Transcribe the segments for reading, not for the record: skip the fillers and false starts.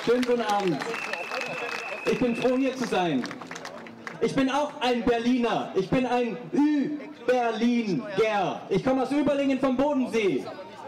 Schönen guten Abend. Ich bin froh, hier zu sein. Ich bin auch ein Berliner. Ich bin ein Ü-Berliner. Ich komme aus Überlingen vom Bodensee.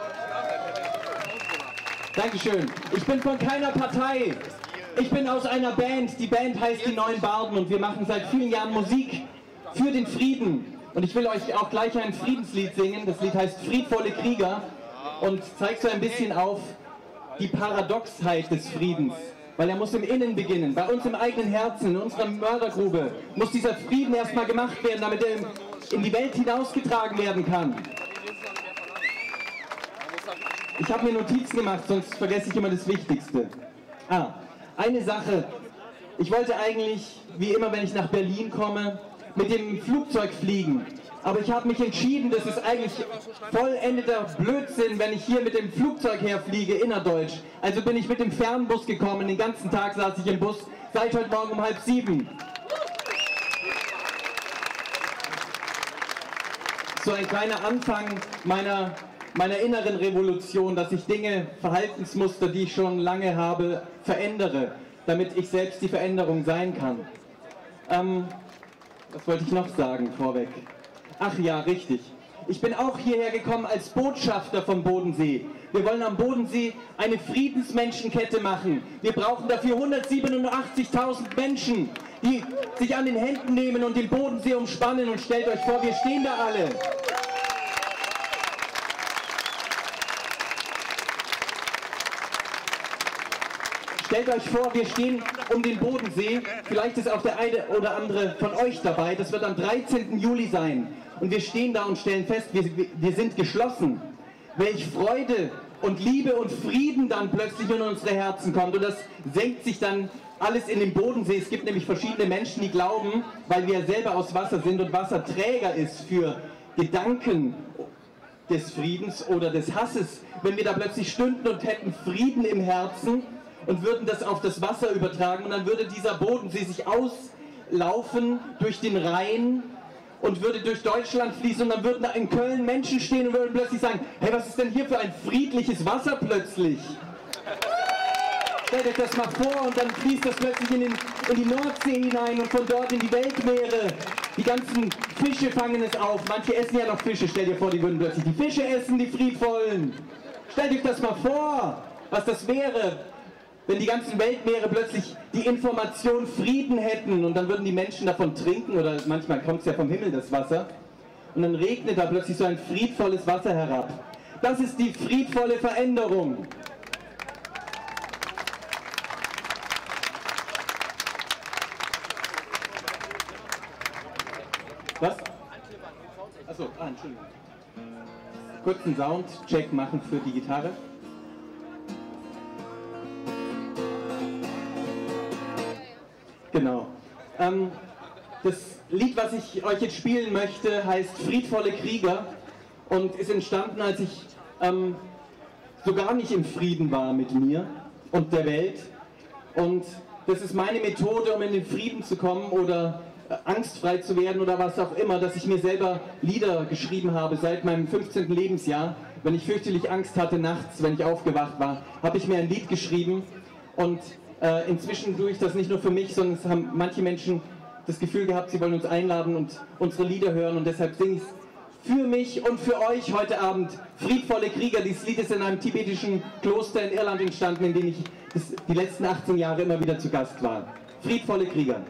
Dankeschön. Ich bin von keiner Partei. Ich bin aus einer Band. Die Band heißt die Neuen Barden und wir machen seit vielen Jahren Musik für den Frieden. Und ich will euch auch gleich ein Friedenslied singen. Das Lied heißt Friedvolle Krieger und zeigt so ein bisschen auf die Paradoxheit des Friedens. Weil er muss im Innen beginnen, bei uns im eigenen Herzen, in unserer Mördergrube, muss dieser Frieden erstmal gemacht werden, damit er in die Welt hinausgetragen werden kann. Ich habe mir Notizen gemacht, sonst vergesse ich immer das Wichtigste. Eine Sache. Ich wollte eigentlich, wie immer, wenn ich nach Berlin komme, mit dem Flugzeug fliegen. Aber ich habe mich entschieden, das ist eigentlich vollendeter Blödsinn, wenn ich hier mit dem Flugzeug herfliege, innerdeutsch. Also bin ich mit dem Fernbus gekommen, den ganzen Tag saß ich im Bus, seit heute Morgen um 6:30. So ein kleiner Anfang meiner inneren Revolution, dass ich Dinge, Verhaltensmuster, die ich schon lange habe, verändere, damit ich selbst die Veränderung sein kann. Was wollte ich noch sagen vorweg? Ach ja, richtig. Ich bin auch hierher gekommen als Botschafter vom Bodensee. Wir wollen am Bodensee eine Friedensmenschenkette machen. Wir brauchen dafür 187.000 Menschen, die sich an den Händen nehmen und den Bodensee umspannen. Und stellt euch vor, wir stehen da alle. Stellt euch vor, wir stehen um den Bodensee. Vielleicht ist auch der eine oder andere von euch dabei. Das wird am 13. Juli sein. Und wir stehen da und stellen fest, wir sind geschlossen. Welch Freude und Liebe und Frieden dann plötzlich in unsere Herzen kommt. Und das senkt sich dann alles in den Bodensee. Es gibt nämlich verschiedene Menschen, die glauben, weil wir selber aus Wasser sind und Wasser Träger ist für Gedanken des Friedens oder des Hasses, wenn wir da plötzlich stünden und hätten Frieden im Herzen und würden das auf das Wasser übertragen und dann würde dieser Bodensee sich auslaufen durch den Rhein und würde durch Deutschland fließen und dann würden da in Köln Menschen stehen und würden plötzlich sagen, hey, was ist denn hier für ein friedliches Wasser plötzlich? Stellt euch das mal vor und dann fließt das plötzlich in die Nordsee hinein und von dort in die Weltmeere. Die ganzen Fische fangen es auf. Manche essen ja noch Fische. Stellt ihr vor, die würden plötzlich die Fische essen, die Friedvollen. Stellt euch das mal vor, was das wäre, wenn die ganzen Weltmeere plötzlich die Information Frieden hätten und dann würden die Menschen davon trinken oder manchmal kommt es ja vom Himmel, das Wasser, und dann regnet da plötzlich so ein friedvolles Wasser herab. Das ist die friedvolle Veränderung. Was? Achso, Entschuldigung. Kurz einen Soundcheck machen für die Gitarre. Genau. Das Lied, was ich euch jetzt spielen möchte, heißt Friedvolle Krieger und ist entstanden, als ich so gar nicht im Frieden war mit mir und der Welt. Und das ist meine Methode, um in den Frieden zu kommen oder angstfrei zu werden oder was auch immer, dass ich mir selber Lieder geschrieben habe seit meinem 15. Lebensjahr. Wenn ich fürchterlich Angst hatte nachts, wenn ich aufgewacht war, habe ich mir ein Lied geschrieben und inzwischen tue ich das nicht nur für mich, sondern es haben manche Menschen das Gefühl gehabt, sie wollen uns einladen und unsere Lieder hören und deshalb singe ich es für mich und für euch heute Abend. Friedvolle Krieger. Dieses Lied ist in einem tibetischen Kloster in Irland entstanden, in dem ich die letzten 18 Jahre immer wieder zu Gast war. Friedvolle Krieger.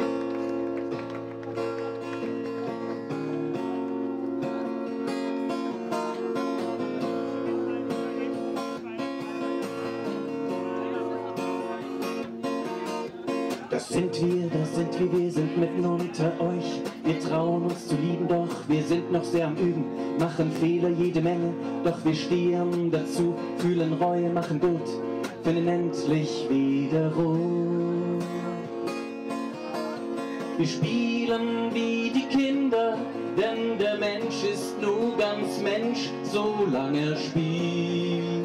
Das sind wir sind mitten unter euch. Wir trauen uns zu lieben, doch wir sind noch sehr am Üben. Machen Fehler jede Menge, doch wir stehen dazu. Fühlen Reue, machen gut, finden endlich wieder Ruhe. Wir spielen wie die Kinder, denn der Mensch ist nur ganz Mensch, solange er spielt.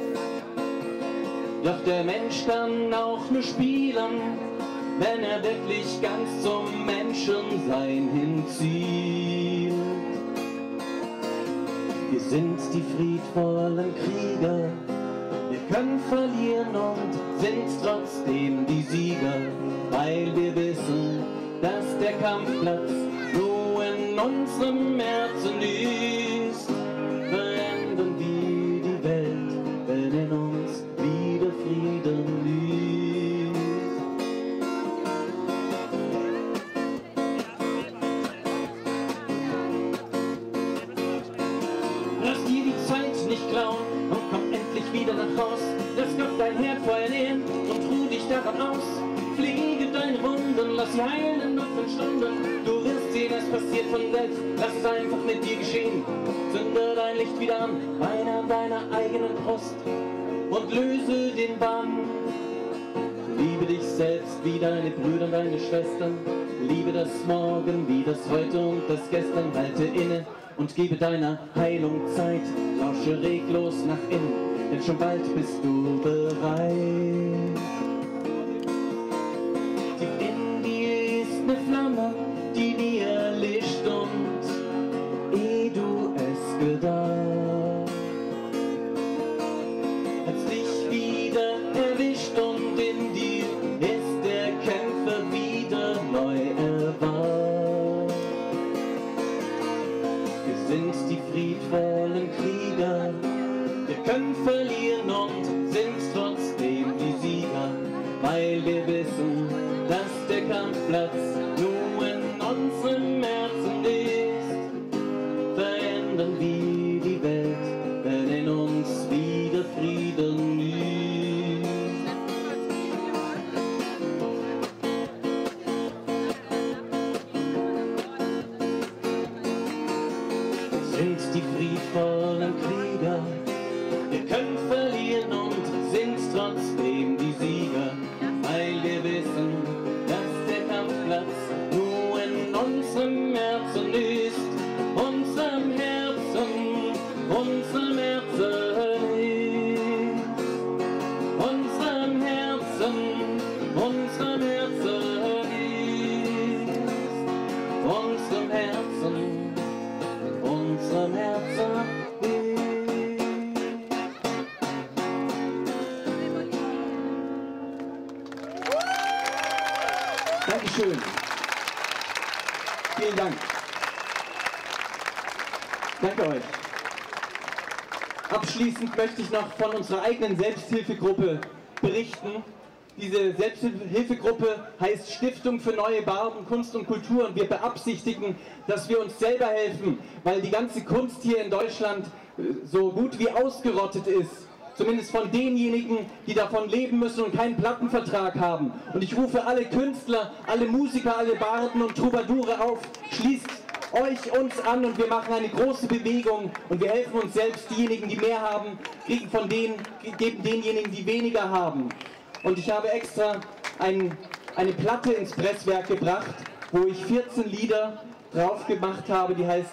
Doch der Mensch kann auch nur spielen, wenn er wirklich ganz zum Menschensein hinzielt. Wir sind die friedvollen Krieger, wir können verlieren und sind trotzdem die Sieger, weil wir wissen, dass der Kampfplatz nur in unserem Herzen ist. Verändern wir die Welt, wenn in uns wieder Frieden ist. Lass dir die Zeit nicht klauen und komm endlich wieder nach Haus. Lass Gott dein Herdfeuer nähren und ruh dich daran aus. Pflege deine Wunden, lass sie heilen in 5 Stunden. Du wirst sehen, es passiert von selbst. Lass es einfach mit dir geschehen. Zünde dein Licht wieder an, einer deiner eigenen Brust und löse den Bann. Liebe dich selbst wie deine Brüder und deine Schwestern. Liebe das Morgen wie das Heute und das Gestern. Halte inne und gebe deiner Heilung Zeit. Lausche reglos nach innen, denn schon bald bist du bereit. Tief in dir ist eine Flamme, die nie erlischt und ehe du es gedacht, hat's dich wieder erwischt und in dir ist der Kämpfer wieder neu erwacht. Wir sind die friedvollen Krieger, wir können verlieren und sind trotzdem die Sieger, weil wir wissen, dass der Kampfplatz nur in unserem Herzen ist. Verändern wir die Welt, wenn in uns wieder Frieden ist. Sind die friedvollen Krieger, wir können verlieren und sind trotzdem die Sieger, weil wir wissen, dass der Kampfplatz nur in unserem Herzen ist. Unserem Herzen ist. Unserem Herzen ist. Unserem Herzen ist. Unserem Herzen. Unserem Herzen ist. Dankeschön. Vielen Dank. Danke euch. Abschließend möchte ich noch von unserer eigenen Selbsthilfegruppe berichten. Diese Selbsthilfegruppe heißt Stiftung für neue Barden, Kunst und Kultur und wir beabsichtigen, dass wir uns selber helfen, weil die ganze Kunst hier in Deutschland so gut wie ausgerottet ist. Zumindest von denjenigen, die davon leben müssen und keinen Plattenvertrag haben. Und ich rufe alle Künstler, alle Musiker, alle Barden und Troubadoure auf, schließt euch uns an und wir machen eine große Bewegung und wir helfen uns selbst. Diejenigen, die mehr haben, kriegen von denen, geben denjenigen, die weniger haben. Und ich habe extra eine Platte ins Presswerk gebracht, wo ich 14 Lieder drauf gemacht habe, die heißt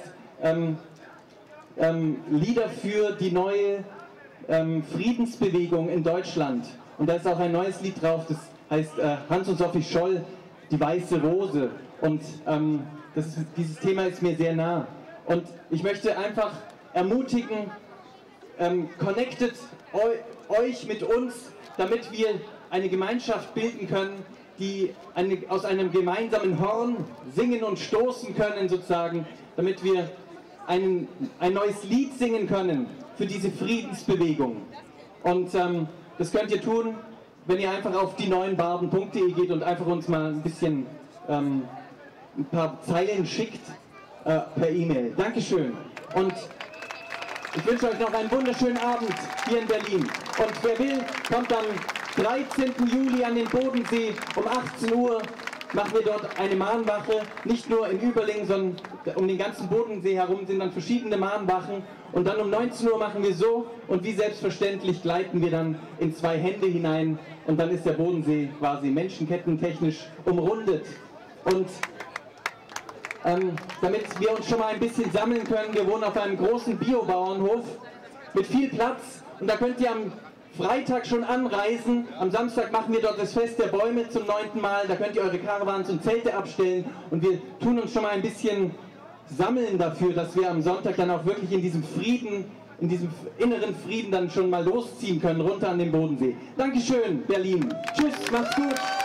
Lieder für die neue Friedensbewegung in Deutschland. Und da ist auch ein neues Lied drauf, das heißt Hans und Sophie Scholl, Die Weiße Rose. Und dieses Thema ist mir sehr nah. Und ich möchte einfach ermutigen, connectet euch mit uns, damit wir eine Gemeinschaft bilden können, die aus einem gemeinsamen Horn singen und stoßen können sozusagen, damit wir ein neues Lied singen können für diese Friedensbewegung. Und das könnt ihr tun, wenn ihr einfach auf dieneunbarden.de geht und einfach uns mal ein bisschen ein paar Zeilen schickt per E-Mail. Dankeschön. Und ich wünsche euch noch einen wunderschönen Abend hier in Berlin. Und wer will, kommt am 13. Juli an den Bodensee um 18 Uhr. Machen wir dort eine Mahnwache, nicht nur in Überlingen, sondern um den ganzen Bodensee herum sind dann verschiedene Mahnwachen. Und dann um 19 Uhr machen wir so und wie selbstverständlich gleiten wir dann in 2 Hände hinein und dann ist der Bodensee quasi menschenkettentechnisch umrundet. Und damit wir uns schon mal ein bisschen sammeln können, wir wohnen auf einem großen Biobauernhof mit viel Platz und da könnt ihr am Freitag schon anreisen. Am Samstag machen wir dort das Fest der Bäume zum 9. Mal. Da könnt ihr eure Caravans und Zelte abstellen. Und wir tun uns schon mal ein bisschen sammeln dafür, dass wir am Sonntag dann auch wirklich in diesem Frieden in diesem inneren Frieden dann schon mal losziehen können, runter an den Bodensee. Dankeschön, Berlin. Tschüss, macht's gut.